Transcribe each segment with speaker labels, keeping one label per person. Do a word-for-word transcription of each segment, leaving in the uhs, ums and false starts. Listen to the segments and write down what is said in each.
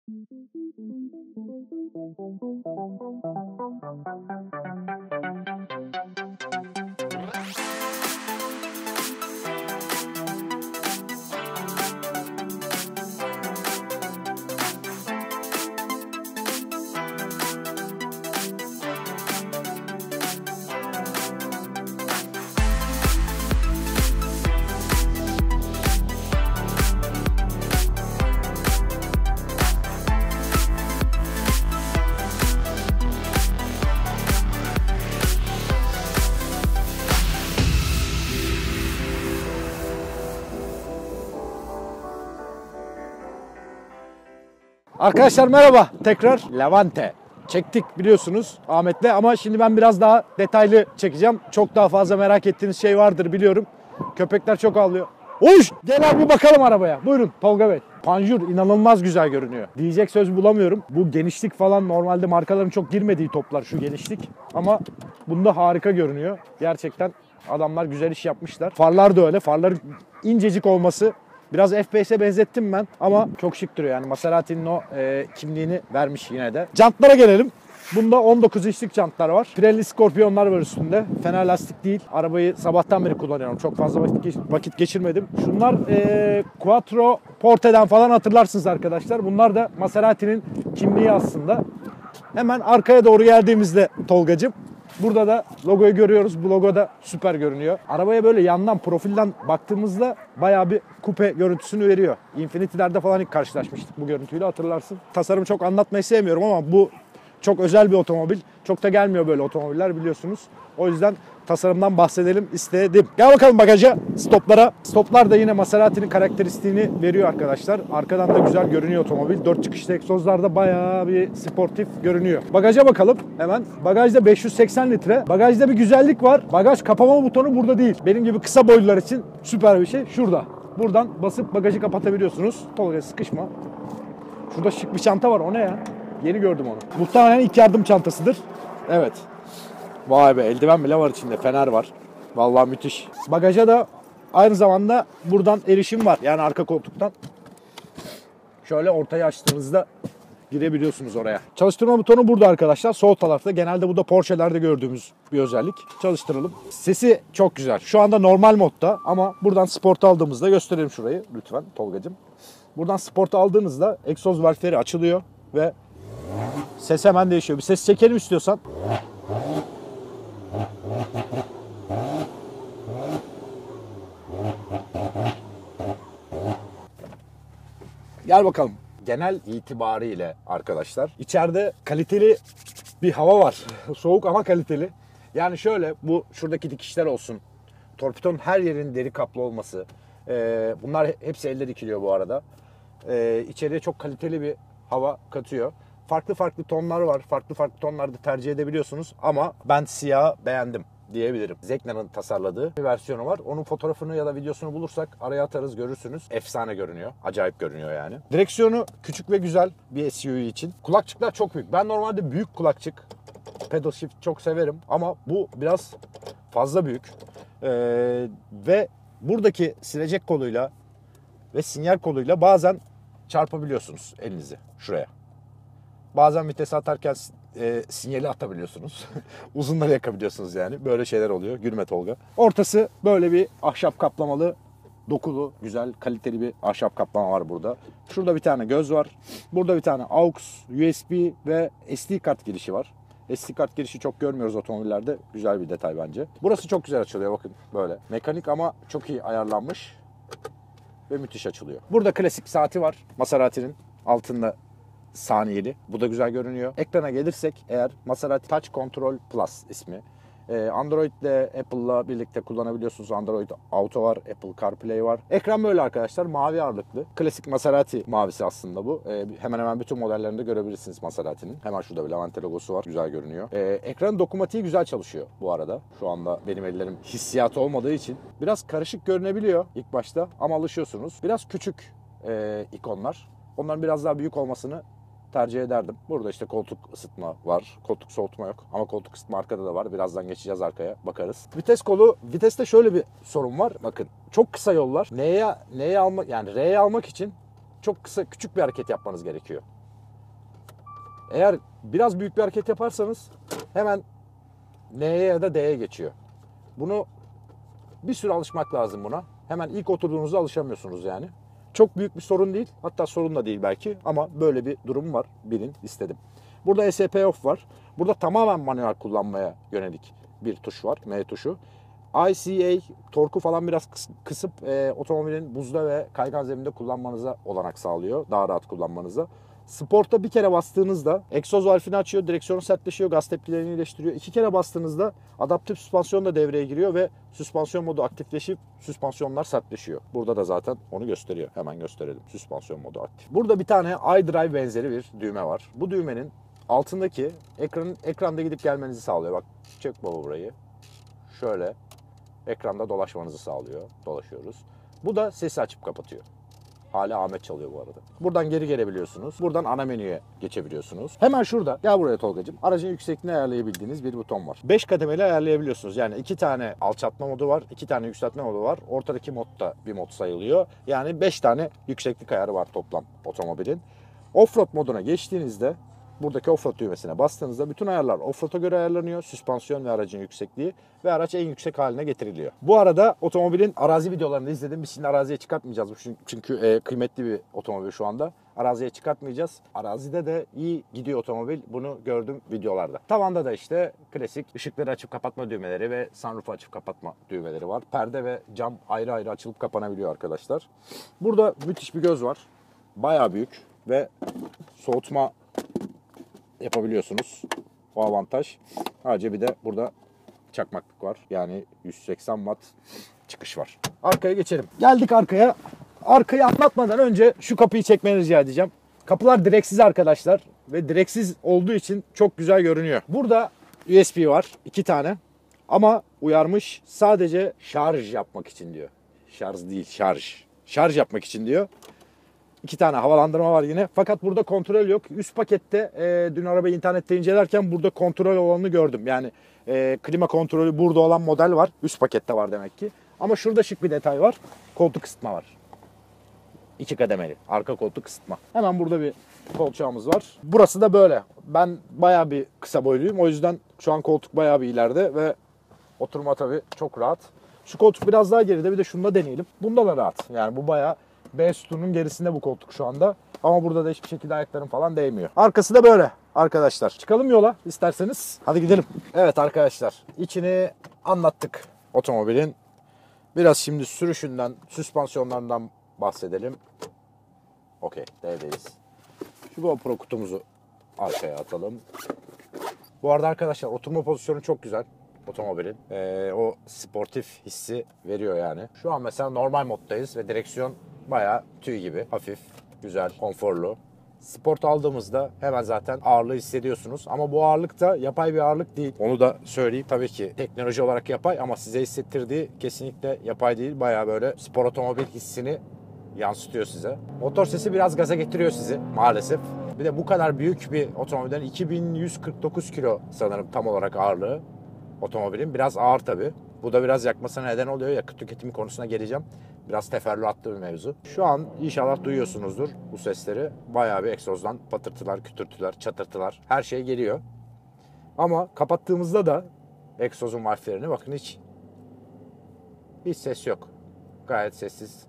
Speaker 1: Arkadaşlar merhaba. Tekrar Levante çektik biliyorsunuz Ahmet'le ama şimdi ben biraz daha detaylı çekeceğim. Çok daha fazla merak ettiğiniz şey vardır biliyorum. Köpekler çok ağlıyor. Uş! Gel abi bir bakalım arabaya. Buyurun Tolga Bey. Panjur inanılmaz güzel görünüyor. Diyecek söz bulamıyorum. Bu genişlik falan normalde markaların çok girmediği toplar şu genişlik. Ama bunda harika görünüyor. Gerçekten adamlar güzel iş yapmışlar. Farlar da öyle. Farların incecik olması. Biraz F P S'e benzettim ben ama çok şık duruyor yani Maserati'nin o e, kimliğini vermiş yine de. Jantlara gelelim. Bunda on dokuz inçlik jantlar var. Pirelli Scorpion'lar var üstünde. Fena lastik değil. Arabayı sabahtan beri kullanıyorum. Çok fazla vakit, vakit geçirmedim. Şunlar e, Quattro Porte'den falan hatırlarsınız arkadaşlar. Bunlar da Maserati'nin kimliği aslında. Hemen arkaya doğru geldiğimizde Tolgacığım. Burada da logoyu görüyoruz. Bu logo da süper görünüyor. Arabaya böyle yandan, profilden baktığımızda bayağı bir kupe görüntüsünü veriyor. Infinity'lerde falan ilk karşılaşmıştık bu görüntüyle hatırlarsın. Tasarımı çok anlatmayı sevmiyorum ama bu çok özel bir otomobil. Çok da gelmiyor böyle otomobiller biliyorsunuz. O yüzden tasarımdan bahsedelim istedim. Gel bakalım bagaja, stoplara. Stoplar da yine Maserati'nin karakteristiğini veriyor arkadaşlar. Arkadan da güzel görünüyor otomobil. Dört çıkışlı egzozlarda bayağı bir sportif görünüyor. Bagaja bakalım hemen. Bagajda beş yüz seksen litre. Bagajda bir güzellik var. Bagaj kapama butonu burada değil. Benim gibi kısa boylular için süper bir şey. Şurada. Buradan basıp bagajı kapatabiliyorsunuz. Tolga sıkışma. Şurada şık bir çanta var. O ne ya? Yeni gördüm onu. Muhtemelen ilk yardım çantasıdır. Evet. Vay be, eldiven bile var içinde. Fener var. Vallahi müthiş. Bagaja da aynı zamanda buradan erişim var. Yani arka koltuktan. Şöyle ortaya açtığınızda girebiliyorsunuz oraya. Çalıştırma butonu burada arkadaşlar. Sol tarafta. Genelde bu da Porsche'lerde gördüğümüz bir özellik. Çalıştıralım. Sesi çok güzel. Şu anda normal modda ama buradan Sport aldığımızda gösterelim şurayı lütfen Tolgacığım. Buradan Sport aldığınızda egzoz valfleri açılıyor ve ses hemen değişiyor. Bir ses çekelim istiyorsan. Gel bakalım. Genel itibariyle arkadaşlar içeride kaliteli bir hava var. Soğuk ama kaliteli. Yani şöyle bu şuradaki dikişler olsun. Torpidonun her yerinin deri kaplı olması. Ee, bunlar hepsi elle dikiliyor bu arada. Ee, içeriye çok kaliteli bir hava katıyor. Farklı farklı tonlar var. Farklı farklı tonlarda tercih edebiliyorsunuz. Ama ben siyahı beğendim diyebilirim. Zegna'nın tasarladığı bir versiyonu var. Onun fotoğrafını ya da videosunu bulursak araya atarız, görürsünüz. Efsane görünüyor. Acayip görünüyor yani. Direksiyonu küçük ve güzel bir S U V için. Kulakçıklar çok büyük. Ben normalde büyük kulakçık, pedal shift çok severim. Ama bu biraz fazla büyük. Ee, ve buradaki silecek koluyla ve sinyal koluyla bazen çarpabiliyorsunuz elinizi şuraya. Bazen vites atarken e, sinyali atabiliyorsunuz. Uzunları yakabiliyorsunuz yani. Böyle şeyler oluyor. Gülme Tolga. Ortası böyle bir ahşap kaplamalı, dokulu, güzel, kaliteli bir ahşap kaplama var burada. Şurada bir tane göz var. Burada bir tane aux, U S B ve S D kart girişi var. S D kart girişi çok görmüyoruz otomobillerde. Güzel bir detay bence. Burası çok güzel açılıyor bakın böyle. Mekanik ama çok iyi ayarlanmış ve müthiş açılıyor. Burada klasik saati var. Maserati'nin altında saniyeli. Bu da güzel görünüyor. Ekrana gelirsek eğer Maserati Touch Control Plus ismi. Android ile Apple'la birlikte kullanabiliyorsunuz. Android Auto var, Apple CarPlay var. Ekran böyle arkadaşlar, mavi ağırlıklı. Klasik Maserati mavisi aslında bu. Ee, hemen hemen bütün modellerinde görebilirsiniz Maserati'nin. Hemen şurada bir Levante logosu var. Güzel görünüyor. Ee, ekranın dokunmatiği güzel çalışıyor bu arada. Şu anda benim ellerim hissiyatı olmadığı için biraz karışık görünebiliyor ilk başta ama alışıyorsunuz. Biraz küçük e, ikonlar. Onların biraz daha büyük olmasını tercih ederdim. Burada işte koltuk ısıtma var. Koltuk soğutma yok. Ama koltuk ısıtma arkada da var. Birazdan geçeceğiz arkaya. Bakarız. Vites kolu. Viteste şöyle bir sorun var. Bakın. Çok kısa yollar. N'ye N'ye almak yani R'ye almak için çok kısa küçük bir hareket yapmanız gerekiyor. Eğer biraz büyük bir hareket yaparsanız hemen N'ye ya da D'ye geçiyor. Bunu bir süre alışmak lazım buna. Hemen ilk oturduğunuzda alışamıyorsunuz yani. Çok büyük bir sorun değil. Hatta sorun da değil belki ama böyle bir durum var. Bilin istedim. Burada E S P off var. Burada tamamen manuel kullanmaya yönelik bir tuş var. M tuşu. I C A torku falan biraz kısıp e, otomobilin buzda ve kaygan zeminde kullanmanıza olanak sağlıyor. Daha rahat kullanmanıza. Sport'ta bir kere bastığınızda egzoz valfini açıyor, direksiyonu sertleşiyor, gaz tepkilerini iyileştiriyor. İki kere bastığınızda adaptif süspansiyon da devreye giriyor ve süspansiyon modu aktifleşip süspansiyonlar sertleşiyor. Burada da zaten onu gösteriyor. Hemen gösterelim. Süspansiyon modu aktif. Burada bir tane iDrive benzeri bir düğme var. Bu düğmenin altındaki ekranın ekranda gidip gelmenizi sağlıyor. Bak çek baba burayı. Şöyle ekranda dolaşmanızı sağlıyor. Dolaşıyoruz. Bu da sesi açıp kapatıyor. Hala Ahmet çalıyor bu arada. Buradan geri gelebiliyorsunuz. Buradan ana menüye geçebiliyorsunuz. Hemen şurada, gel buraya Tolgacığım. Aracın yüksekliğini ayarlayabildiğiniz bir buton var. beş kademeli ayarlayabiliyorsunuz. Yani iki tane alçaltma modu var, iki tane yükseltme modu var. Ortadaki mod da bir mod sayılıyor. Yani beş tane yükseklik ayarı var toplam otomobilin. Offroad moduna geçtiğinizde buradaki offroad düğmesine bastığınızda bütün ayarlar offroad'a göre ayarlanıyor. Süspansiyon ve aracın yüksekliği ve araç en yüksek haline getiriliyor. Bu arada otomobilin arazi videolarını izledim. Biz şimdi araziye çıkartmayacağız. Çünkü e, kıymetli bir otomobil şu anda. Araziye çıkartmayacağız. Arazide de iyi gidiyor otomobil. Bunu gördüm videolarda. Tavanda da işte klasik ışıkları açıp kapatma düğmeleri ve sunroof açıp kapatma düğmeleri var. Perde ve cam ayrı ayrı açılıp kapanabiliyor arkadaşlar. Burada müthiş bir göz var. Bayağı büyük ve soğutma yapabiliyorsunuz. O avantaj. Ayrıca bir de burada çakmaklık var. Yani yüz seksen watt çıkış var. Arkaya geçelim. Geldik arkaya. Arkayı anlatmadan önce şu kapıyı çekmeni rica edeceğim. Kapılar direksiz arkadaşlar. Ve direksiz olduğu için çok güzel görünüyor. Burada U S B var. iki tane. Ama uyarmış sadece şarj yapmak için diyor. Şarj değil şarj. Şarj yapmak için diyor. İki tane havalandırma var yine. Fakat burada kontrol yok. Üst pakette e, dün arabayı internette incelerken burada kontrol olanını gördüm. Yani e, klima kontrolü burada olan model var. Üst pakette var demek ki. Ama şurada şık bir detay var. Koltuk ısıtma var. İki kademeli. Arka koltuk ısıtma. Hemen burada bir kolçağımız var. Burası da böyle. Ben bayağı bir kısa boyluyum. O yüzden şu an koltuk bayağı bir ileride ve oturma tabii çok rahat. Şu koltuk biraz daha geride. Bir de şunu da deneyelim. Bunda da rahat. Yani bu bayağı B sütunun gerisinde bu koltuk şu anda. Ama burada da hiçbir şekilde ayaklarım falan değmiyor. Arkası da böyle arkadaşlar. Çıkalım yola isterseniz. Hadi gidelim. Evet arkadaşlar. İçini anlattık otomobilin. Biraz şimdi sürüşünden, süspansiyonlarından bahsedelim. Okey. D'deyiz. Şu GoPro kutumuzu arkaya atalım. Bu arada arkadaşlar oturma pozisyonu çok güzel. Otomobilin. Ee, o sportif hissi veriyor yani. Şu an mesela normal moddayız ve direksiyon bayağı tüy gibi. Hafif, güzel, konforlu. Sport aldığımızda hemen zaten ağırlığı hissediyorsunuz. Ama bu ağırlık da yapay bir ağırlık değil. Onu da söyleyeyim. Tabii ki teknoloji olarak yapay ama size hissettirdiği kesinlikle yapay değil. Bayağı böyle spor otomobil hissini yansıtıyor size. Motor sesi biraz gaza getiriyor sizi maalesef. Bir de bu kadar büyük bir otomobilden iki bin yüz kırk dokuz kilo sanırım tam olarak ağırlığı otomobilin. Biraz ağır tabii. Bu da biraz yakmasına neden oluyor. Yakıt tüketimi konusuna geleceğim. Biraz teferruatlı bir mevzu. Şu an inşallah duyuyorsunuzdur bu sesleri. Bayağı bir egzozdan patırtılar, kütürtüler, çatırtılar her şey geliyor. Ama kapattığımızda da egzozun valflerini bakın hiç hiç ses yok. Gayet sessiz.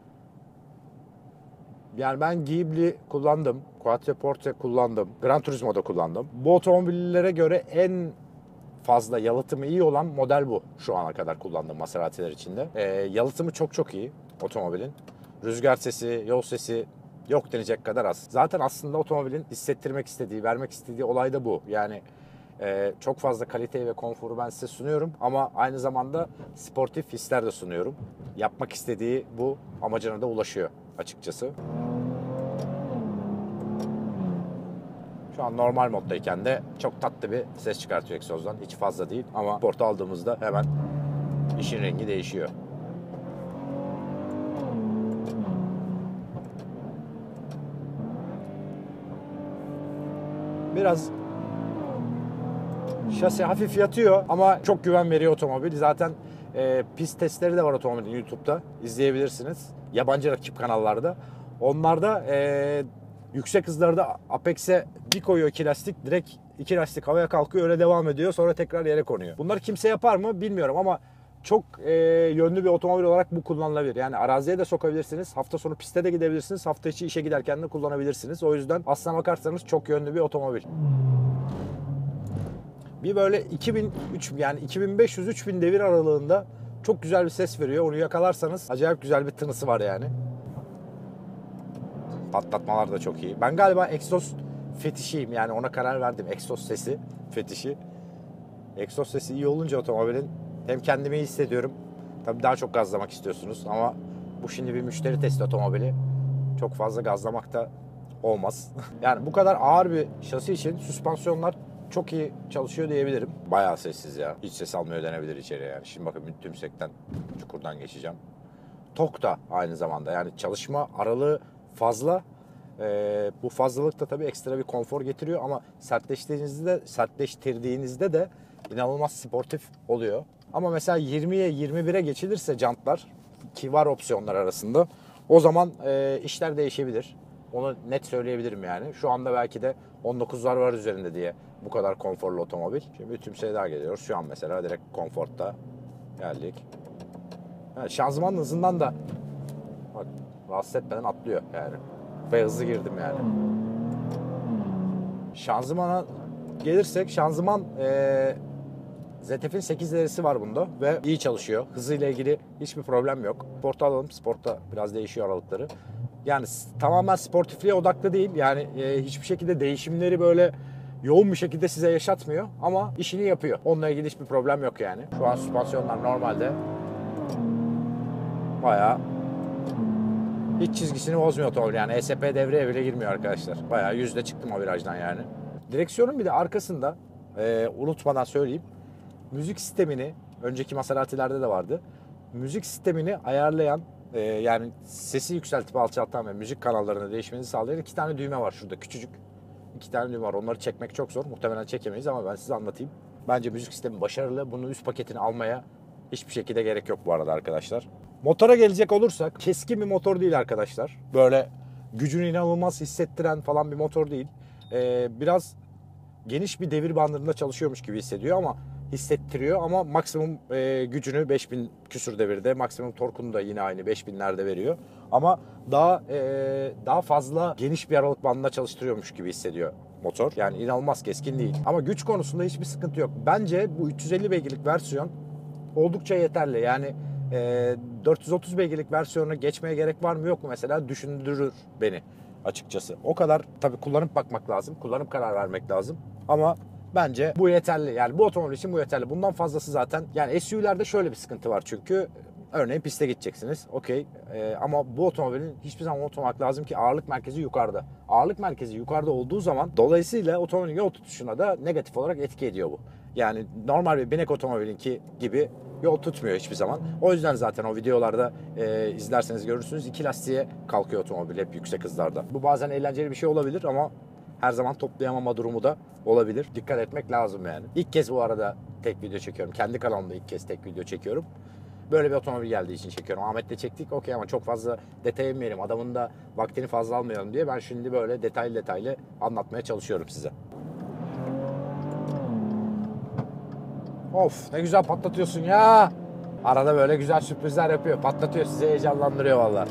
Speaker 1: Yani ben Ghibli kullandım. Quattroporte kullandım. Gran Turismo'da kullandım. Bu otomobillere göre en fazla yalıtımı iyi olan model bu. Şu ana kadar kullandığım Maserati'ler içinde. E, yalıtımı çok çok iyi otomobilin. Rüzgar sesi, yol sesi yok denecek kadar az. Zaten aslında otomobilin hissettirmek istediği, vermek istediği olay da bu. Yani e, çok fazla kaliteyi ve konforu ben size sunuyorum. Ama aynı zamanda sportif hisler de sunuyorum. Yapmak istediği bu amacına da ulaşıyor açıkçası. Şu an normal moddayken de çok tatlı bir ses çıkartıyor egzozdan. Hiç fazla değil ama Sport aldığımızda hemen işin rengi değişiyor. Biraz şasi hafif yatıyor ama çok güven veriyor otomobil. Zaten e, pist testleri de var otomobilin YouTube'da. İzleyebilirsiniz. Yabancı rakip kanallarda. Onlarda e, Yüksek hızlarda Apex'e bir koyuyor iki lastik, direkt iki lastik havaya kalkıyor, öyle devam ediyor, sonra tekrar yere konuyor. Bunları kimse yapar mı bilmiyorum ama çok e, yönlü bir otomobil olarak bu kullanılabilir. Yani araziye de sokabilirsiniz, hafta sonu piste de gidebilirsiniz, hafta içi işe giderken de kullanabilirsiniz. O yüzden aslına bakarsanız çok yönlü bir otomobil. Bir böyle iki bin üç yani iki bin beş yüz üç bin devir aralığında çok güzel bir ses veriyor. Onu yakalarsanız acayip güzel bir tınısı var yani. Patlatmalar da çok iyi. Ben galiba egzoz fetişiyim, yani ona karar verdim. Egzoz sesi fetişi. Egzoz sesi iyi olunca otomobilin hem kendimi iyi hissediyorum. Tabii daha çok gazlamak istiyorsunuz ama bu şimdi bir müşteri testi otomobili. Çok fazla gazlamak da olmaz. Yani bu kadar ağır bir şasi için süspansiyonlar çok iyi çalışıyor diyebilirim. Bayağı sessiz ya. Hiç ses almıyor denebilir içeriye yani. Şimdi bakın tümsekten, çukurdan geçeceğim. Tok da aynı zamanda, yani çalışma aralığı fazla. Ee, bu fazlalık da tabii ekstra bir konfor getiriyor ama sertleştirdiğinizde, sertleştirdiğinizde de inanılmaz sportif oluyor. Ama mesela yirmiye yirmi bire geçilirse jantlar, ki var opsiyonlar arasında, o zaman e, işler değişebilir. Onu net söyleyebilirim yani. Şu anda belki de on dokuzlar var üzerinde diye bu kadar konforlu otomobil. Şimdi tüm şey daha geliyoruz. Şu an mesela direkt konforta geldik. Yani şanzımanın hızından da bak, rahatsız etmeden atlıyor yani. Ve hızlı girdim yani. Şanzımana gelirsek, şanzıman e, Z F'in sekiz derisi var bunda ve iyi çalışıyor. Hızıyla ilgili hiçbir problem yok. Sport'a alalım. Sport'ta biraz değişiyor aralıkları. Yani tamamen sportifliğe odaklı değil. Yani e, hiçbir şekilde değişimleri böyle yoğun bir şekilde size yaşatmıyor ama işini yapıyor. Onunla ilgili hiçbir problem yok yani. Şu an süspansiyonlar normalde bayağı hiç çizgisini bozmuyor otomobil yani. E S P devreye bile girmiyor arkadaşlar. Bayağı yüzde çıktım o virajdan yani. Direksiyonun bir de arkasında e, unutmadan söyleyeyim. Müzik sistemini, önceki Maserati'lerde de vardı. Müzik sistemini ayarlayan, e, yani sesi yükseltip alçaltan ve müzik kanallarını değişmenizi sağlayan iki tane düğme var şurada, küçücük. İki tane düğme var. Onları çekmek çok zor. Muhtemelen çekemeyiz ama ben size anlatayım. Bence müzik sistemi başarılı. Bunun üst paketini almaya hiçbir şekilde gerek yok bu arada arkadaşlar. Motora gelecek olursak, keskin bir motor değil arkadaşlar. Böyle gücünü inanılmaz hissettiren falan bir motor değil. Ee, biraz geniş bir devir bandında çalışıyormuş gibi hissediyor ama hissettiriyor ama maksimum e, gücünü beş bin küsur devirde, maksimum torkunu da yine aynı beş binlerde veriyor. Ama daha e, daha fazla geniş bir aralık bandında çalıştırıyormuş gibi hissediyor motor. Yani inanılmaz keskin değil. Ama güç konusunda hiçbir sıkıntı yok. Bence bu üç yüz elli beygirlik versiyon oldukça yeterli. Yani e, dört yüz otuz beygirlik versiyonu geçmeye gerek var mı yok mu mesela düşündürür beni açıkçası. O kadar tabii kullanıp bakmak lazım. Kullanıp karar vermek lazım. Ama bence bu yeterli. Yani bu otomobil için bu yeterli. Bundan fazlası zaten, yani S U V'lerde şöyle bir sıkıntı var çünkü. Örneğin piste gideceksiniz. Okey. Ee, ama bu otomobilin hiçbir zaman unutmamak lazım ki ağırlık merkezi yukarıda. Ağırlık merkezi yukarıda olduğu zaman dolayısıyla otomobilin yol tutuşuna da negatif olarak etki ediyor bu. Yani normal bir binek otomobilinki gibi yol tutmuyor hiçbir zaman. O yüzden zaten o videolarda e, izlerseniz görürsünüz, iki lastiğe kalkıyor otomobil hep yüksek hızlarda. Bu bazen eğlenceli bir şey olabilir ama her zaman toplayamama durumu da olabilir. Dikkat etmek lazım yani. İlk kez bu arada tek video çekiyorum. Kendi kanalımda ilk kez tek video çekiyorum. Böyle bir otomobil geldiği için çekiyorum. Ahmet'le çektik okey ama çok fazla detaya inmeyelim. Adamın da vaktini fazla almayalım diye ben şimdi böyle detaylı detaylı anlatmaya çalışıyorum size. Of ne güzel patlatıyorsun ya. Arada böyle güzel sürprizler yapıyor. Patlatıyor, sizi heyecanlandırıyor vallahi.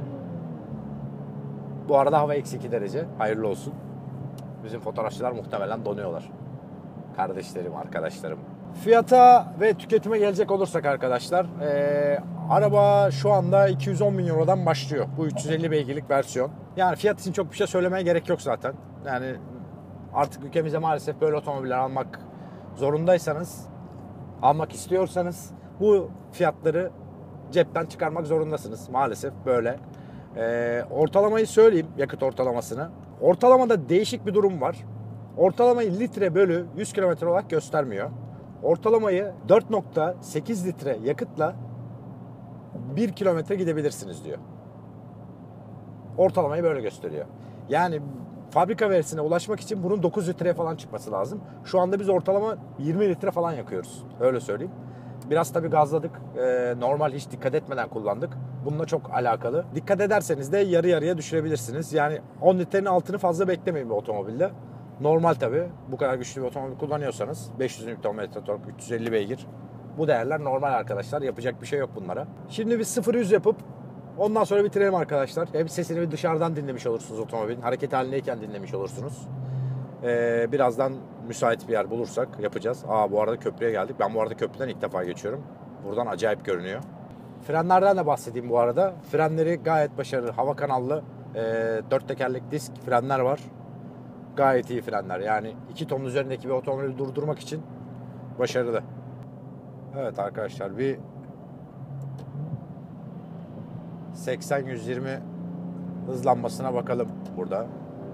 Speaker 1: Bu arada hava eksi iki derece. Hayırlı olsun. Bizim fotoğrafçılar muhtemelen donuyorlar. Kardeşlerim, arkadaşlarım. Fiyata ve tüketime gelecek olursak arkadaşlar, ee, araba şu anda iki yüz on bin Euro'dan başlıyor. Bu üç yüz elli beygirlik versiyon. Yani fiyat için çok bir şey söylemeye gerek yok zaten. Yani artık ülkemizde maalesef böyle otomobiller almak zorundaysanız, almak istiyorsanız bu fiyatları cepten çıkarmak zorundasınız. Maalesef böyle. Ee, ortalamayı söyleyeyim, yakıt ortalamasını. Ortalamada değişik bir durum var. Ortalamayı litre bölü yüz kilometre olarak göstermiyor. Ortalamayı dört nokta sekiz litre yakıtla bir kilometre gidebilirsiniz diyor. Ortalamayı böyle gösteriyor. Yani fabrika verisine ulaşmak için bunun dokuz litreye falan çıkması lazım. Şu anda biz ortalama yirmi litre falan yakıyoruz. Öyle söyleyeyim. Biraz tabii gazladık. Ee, normal hiç dikkat etmeden kullandık. bununla çok alakalı. Dikkat ederseniz de yarı yarıya düşürebilirsiniz. Yani on litrenin altını fazla beklemeyin bir otomobilde. Normal tabii. Bu kadar güçlü bir otomobil kullanıyorsanız beş yüz Nm tork, üç yüz elli beygir. Bu değerler normal arkadaşlar. Yapacak bir şey yok bunlara. Şimdi biz sıfır yüz yapıp ondan sonra bitirelim arkadaşlar. Hem sesini bir dışarıdan dinlemiş olursunuz otomobilin. Hareket halindeyken dinlemiş olursunuz. Ee, birazdan müsait bir yer bulursak yapacağız. Aa, bu arada köprüye geldik. Ben bu arada köprüden ilk defa geçiyorum. Buradan acayip görünüyor. Frenlerden de bahsedeyim bu arada. Frenleri gayet başarılı. Hava kanallı e, dört tekerlek disk frenler var. Gayet iyi frenler. Yani iki ton üzerindeki bir otomobili durdurmak için başarılı. Evet arkadaşlar, bir seksen yüz yirmi hızlanmasına bakalım burada.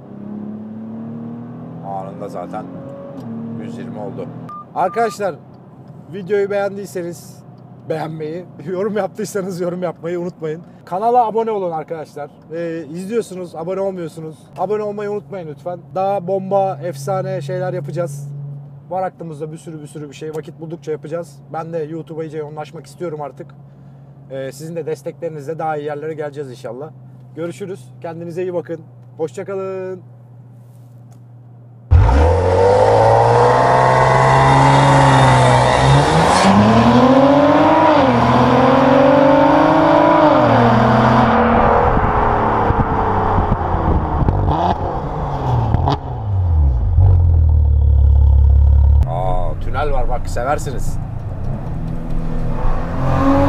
Speaker 1: Anında zaten yüz yirmi oldu. Arkadaşlar, videoyu beğendiyseniz beğenmeyi, yorum yaptıysanız yorum yapmayı unutmayın. Kanala abone olun arkadaşlar. Ee, izliyorsunuz, abone olmuyorsunuz. Abone olmayı unutmayın lütfen. Daha bomba, efsane şeyler yapacağız. Var aklımızda bir sürü bir sürü bir şey. Vakit buldukça yapacağız. Ben de YouTube'a iyice yoğunlaşmak istiyorum artık. Ee, sizin de desteklerinizle daha iyi yerlere geleceğiz inşallah. Görüşürüz. Kendinize iyi bakın. Hoşça kalın. Aa, tünel var bak, seversiniz.